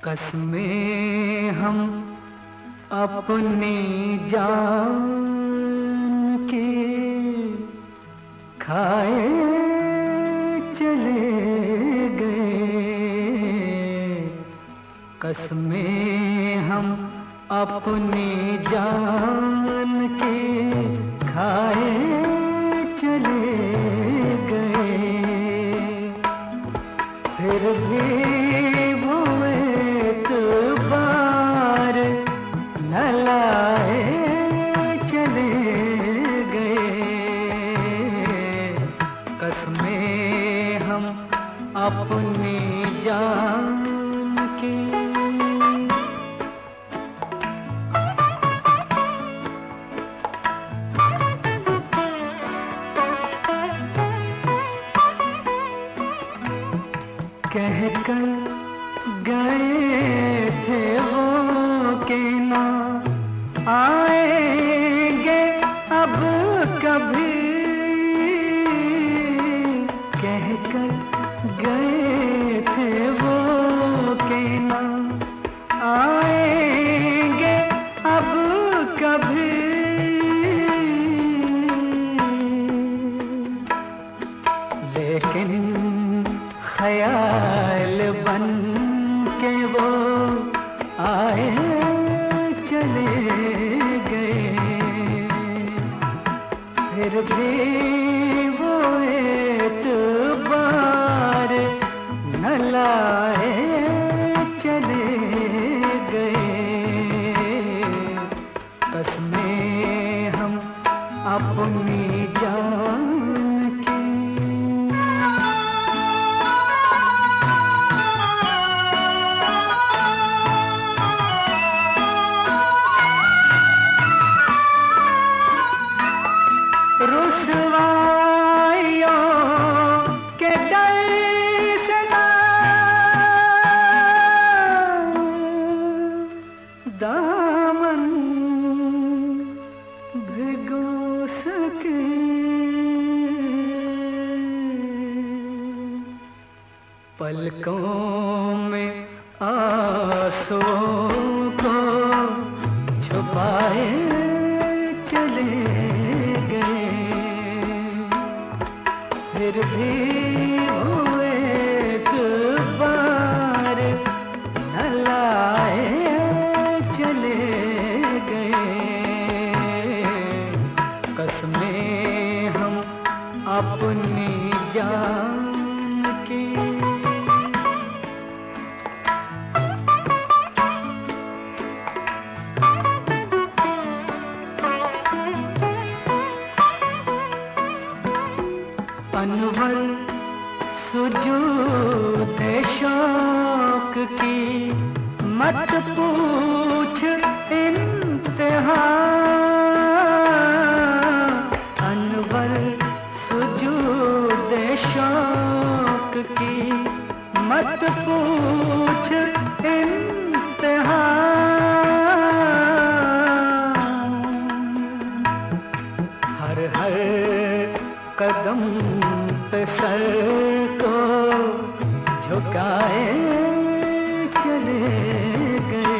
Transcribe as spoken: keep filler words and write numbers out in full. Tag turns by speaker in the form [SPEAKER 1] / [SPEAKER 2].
[SPEAKER 1] कसमें हम अपनी जान की खाए चले गए। कसमें हम अपनी जान की खाए चले गए। फिर भी वो एक बार न लाए चले गए। कसमें हम अपनी जान की। कहकर गए थे वो कि ना आएंगे अब कभी। कहकर गए थे वो कि ना आएंगे अब कभी। लेकिन ख्याल बन के वो आए चले गए। फिर भी वो एक बार न लाए चले गए। कसमें हम अपनी जान की। रुसवाइयों के डर से ना दामन भिगो सके। पलकों में आंसुओं को छुपाए चले गए। फिर भी वो एक बार न लाए चले गए। कसमें हम अपनी जान की। अनवर सुजूद शौक की मत पूछ इंतहा। अनवर सुजूद शौक की मत पूछ इंतहा। हर हर कदम पे सर को झुकाए चले गए।